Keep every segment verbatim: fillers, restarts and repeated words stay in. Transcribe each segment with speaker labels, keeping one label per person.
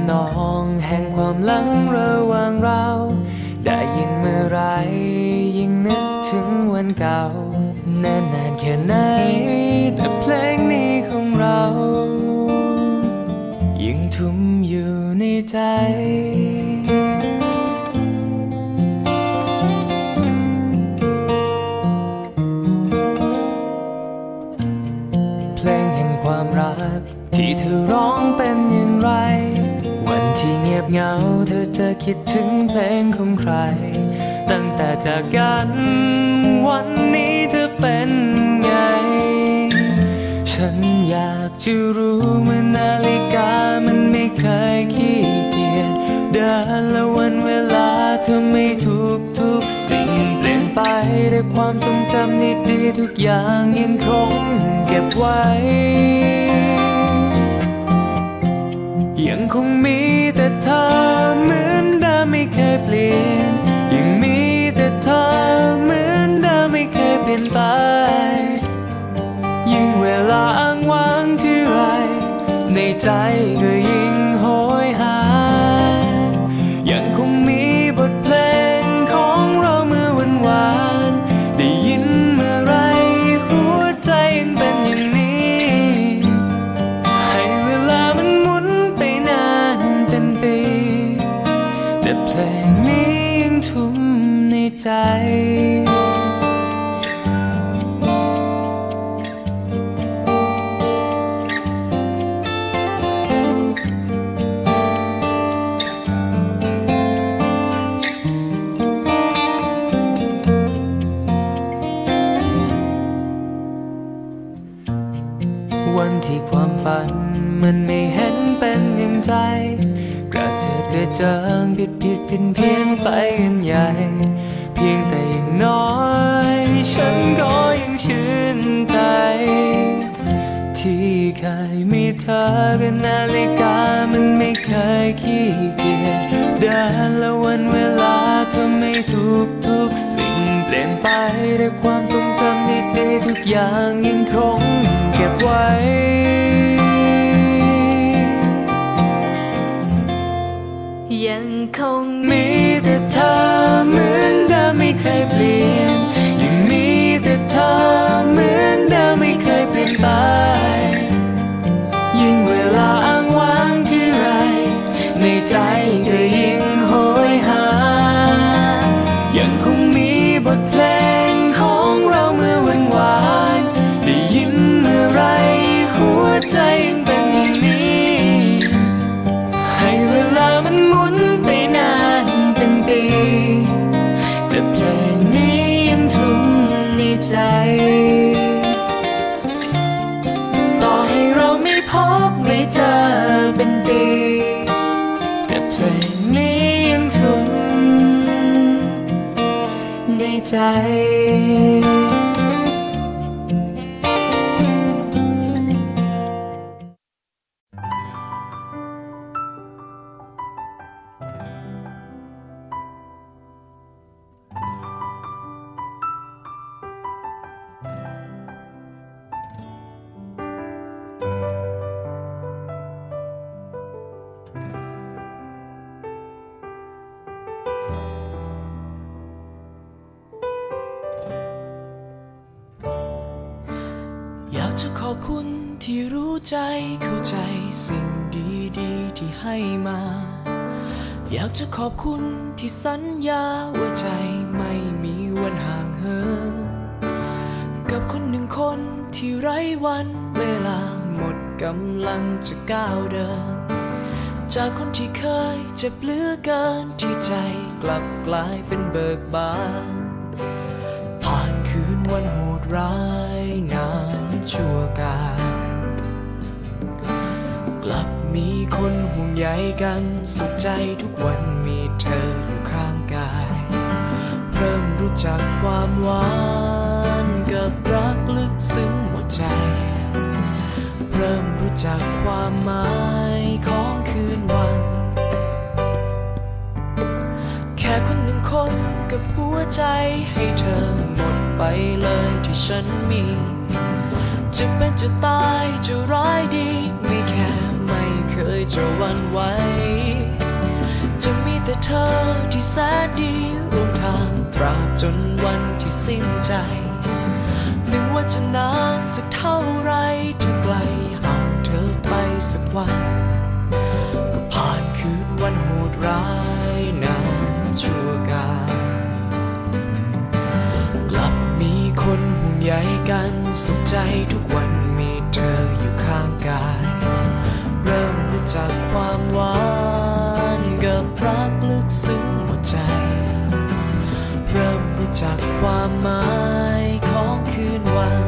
Speaker 1: ำนองแห่งความหลังระหว่างเราได้ยินเมื่อไรยิ่งนึกถึงวันเก่านานนานแค่ไหนแต่เพลงนี้ของเรายิ่งทุ่มอยู่ในใจเพลงแห่งความรักที่เธอร้องเป็นอย่างไรวันที่เงียบเหงาเธอจะคิดถึงเพลงของใครตั้งแต่จากกันวันนี้เธอเป็นไงฉันอยากจะรู้เมื่อนาฬิกามันไม่เคยขี้เกียจเดินและวันเวลาเธอไม่ทุกทุกสิ่งเปลี่ยนไปแต่ความทรงจำดีๆทุกอย่างยังคงเก็บไว้ยังคงมีแต่เธอเหมือนเดิมไม่เคยเปลี่ยนยังมีแต่เธอเหมือนเดิมไม่เคยเปลี่ยนไปยิ่งเวลาอ้างว้างที่ไรในใจก็ยิ่งโหยหายังคงมีบทเพลงของเราเมื่อวันวานได้ยินเมื่อไรหัวใจยังเป็นอย่างนี้ให้เวลามันหมุนไปนานเป็นปีแต่เพลงนี้ยังทุ่มในใจวันที่ความฝันมันไม่เห็นเป็นอย่างใจกระเจิดกระเจิงผิดผิดเพี้ยนเพี้ยนไปกันใหญ่เพียงแต่อย่างน้อยฉันก็ยังชื่นใจที่เคยมีเธอกับนาฬิกามันไม่เคยขี้เกียจเดินและวันเวลาเธอไม่ทุกทุกสิ่งเปลี่ยนไปแต่ความทรงจำดีๆทุกอย่างยังคงเก็บไว้ยังคงมีแต่เธอเหมือนเดิมไม่เคยเปลี่ยนยังมีแต่เธอเหมือนเดิมไม่เคยเปลี่ยนไปยิ่งเวลาอ้างว้างที่ไรในใจก็ยิ่งโหยหายังคงมีบทเพลงของเราเมื่อวันวานได้ยินเมื่อไรหัวใจยังเป็นอย่างนี้ให้เวลามันหมุนไปนานเป็นปีแต่เพลงนี้ยังทุ่มในใจต่อให้เราไม่พบไม่เจอเป็นปีแต่เพลงนี้ยังทุ่มในใจ
Speaker 2: อยากจะขอบคุณที่รู้ใจเข้าใจสิ่งดีๆที่ให้มาอยากจะขอบคุณที่สัญญาว่าใจไม่มีวันห่างเหินกับคนหนึ่งคนที่ไร้วันเวลาหมดกำลังจะก้าวเดินจากคนที่เคยเจ็บเหลือเกินที่ใจกลับกลายเป็นเบิกบานผ่านคืนวันโหดร้ายนานชั่วกาลกลับมีคนห่วงใยกันสุขใจทุกวันมีเธออยู่ข้างกายเริ่มรู้จักความหวานกับรักลึกซึ้งหมดใจเริ่มรู้จักความหมายของคืนวันแค่คนหนึ่งคนกับหัวใจให้เธอหมดไปเลยที่ฉันมีจะเป็นจะตายจะร้ายดีไม่แค่ไม่เคยยจะหวั่นไหวจะมีแต่เธอที่แสนดีร่วมทางตราบจนวันที่สิ้นใจนึกว่าจะนานสักเท่าไรถ้าไกลห่างเธอไปสักวันก็ผ่านคืนวันโหดร้ายนานชั่วกาลกลับมีคนห่วงใยกันสุขใจทุกวันมีเธออยู่ข้างกายเริ่มรู้จักความหวานกับรักลึกซึ้งหมดใจเริ่มรู้จักความหมายของคืนวัน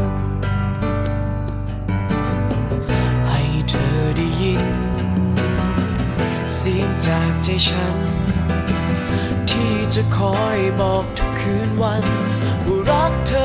Speaker 2: ให้เธอได้ยินเสียงจากใจฉันที่จะคอยบอกทุกคืนวันว่ารักเธอ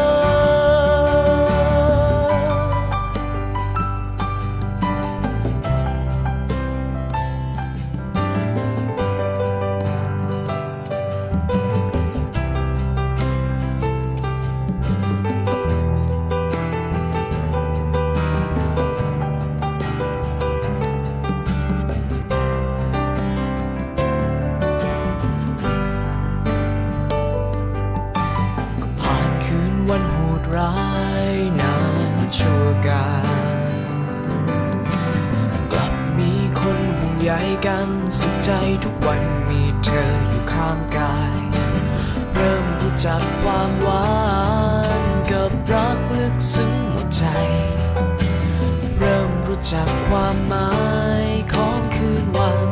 Speaker 2: วันโหดร้ายนานชั่วกาลกลับมีคนห่วงใยกันสุขใจทุกวันมีเธออยู่ข้างกายเริ่มรู้จักความหวานกับรักลึกซึ้งหมดใจเริ่มรู้จักความหมายของคืนวัน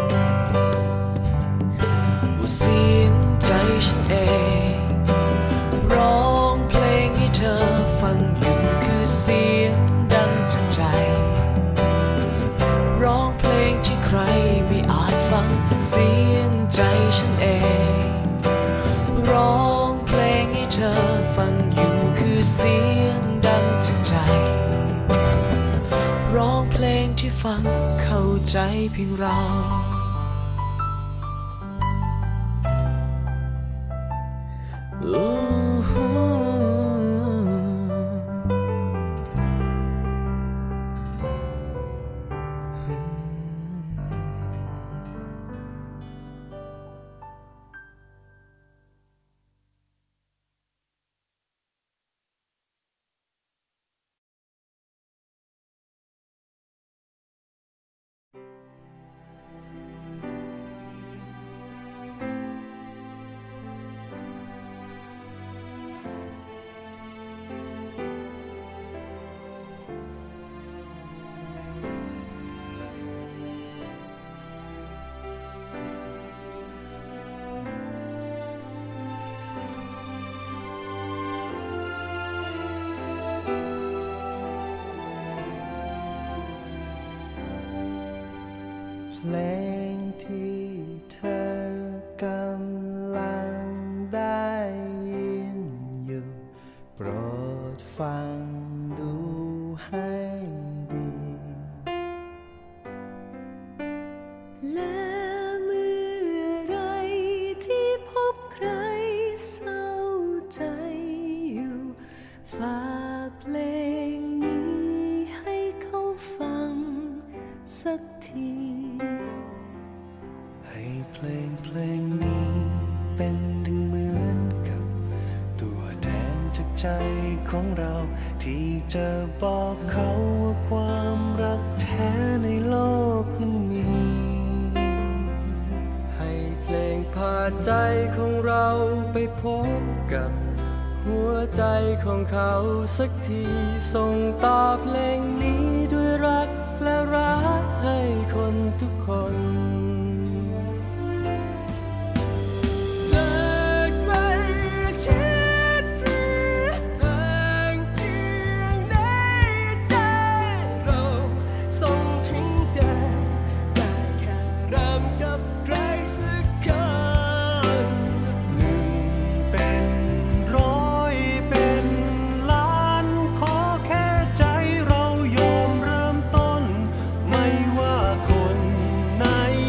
Speaker 2: ว่าเสียงใจฉันเองร้องเพลงให้เธอฟังอยู่คือเสียงดังจากใจร้องเพลงที่ใครไม่อาจฟังเสียงใจฉันเองร้องเพลงให้เธอฟังอยู่คือเสียงดังจากใจร้องเพลงที่ฟังเข้าใจเพียงเรา
Speaker 3: เพลงที่เธอกำลังได้ยินอยู่โปรดฟังดูให้ดี
Speaker 4: และเมื่อไรที่พบใครเศร้าใจอยู่ฝากเพลงนี้ให้เขาฟังสักที
Speaker 3: ให้เพลงเพลงนี้เป็นดังเหมือนกับตัวแทนจากใจของเราที่จะบอกเขาว่าความรักแท้ในโลกยังมี
Speaker 1: ให้เพลงพาใจของเราไปพบกับหัวใจของเขาสักทีส่งต่อเพลงนี้ด้วยรักและรักให้คนทุกคน
Speaker 3: ไหน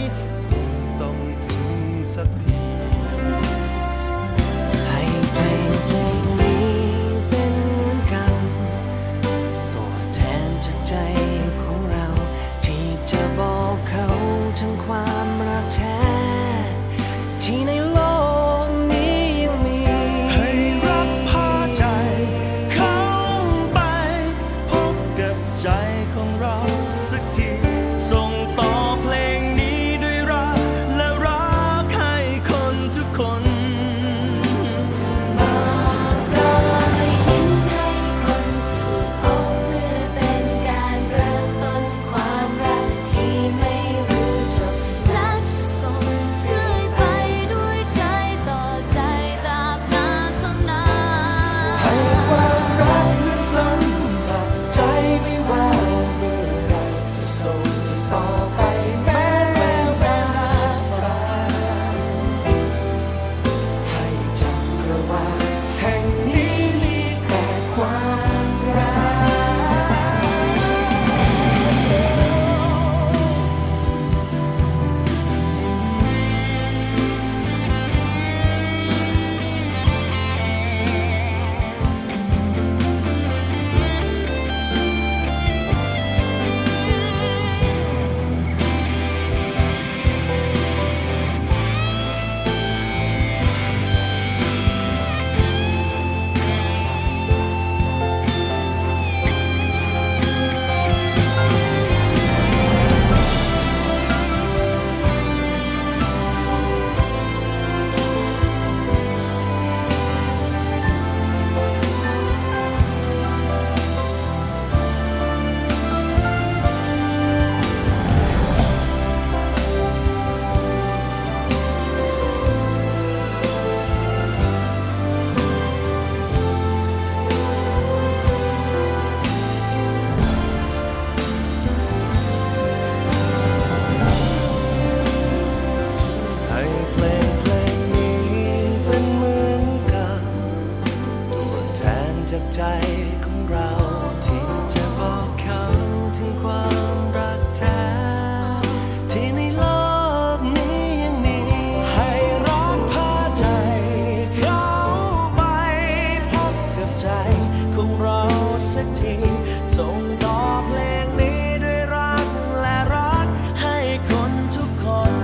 Speaker 2: ของเราที่จะบอกเขาถึงความรักแท้ที่ในโลกนี้ยังมีให้รักพาใจเขาไปพบกับใจของเราสักทีส่งต่อเพลงนี้ด้วยรักและรักให้คนทุกคน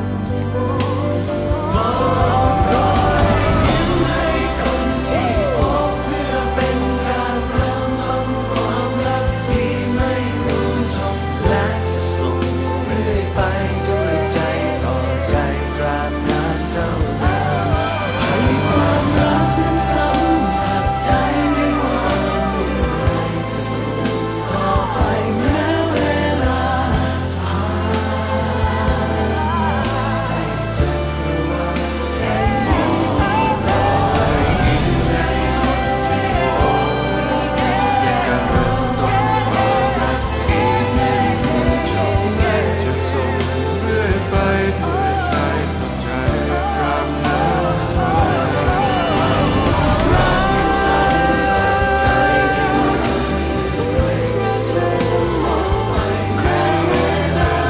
Speaker 2: บอกรอยยิ้มให้คนที่พบเพื่อเป็นการเริ่มต้นความรักที่ไม่รู้จบและจะส่งเรื่อยไปด้วยใจต่อใจตราบนานเท่านั้นให้ความรักนั้นสัมผัสใจไม่ว่าเมื่อไรจะส่งต่อไปแม้เวลาผ่านให้เธอรู้ว่าแค่มองรอยยิ้มในคนที่พบอย่างการเริ่มต้นความรักที่ไม่รู้จบและจะส่งเรื่อยไปด้วยใจต่อใจตราบนานเท่านั้นรักที่สัมผัสใจกันด้วยจะส่งมองไปแม้เวลา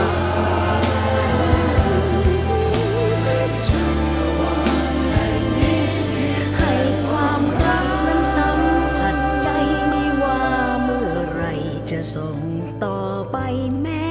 Speaker 2: จักรวาลแห่งนี้
Speaker 4: ให้ความรักนั้นสัมผัสใจไม่ว่าเมื่อไรจะส่งต่อไปแม้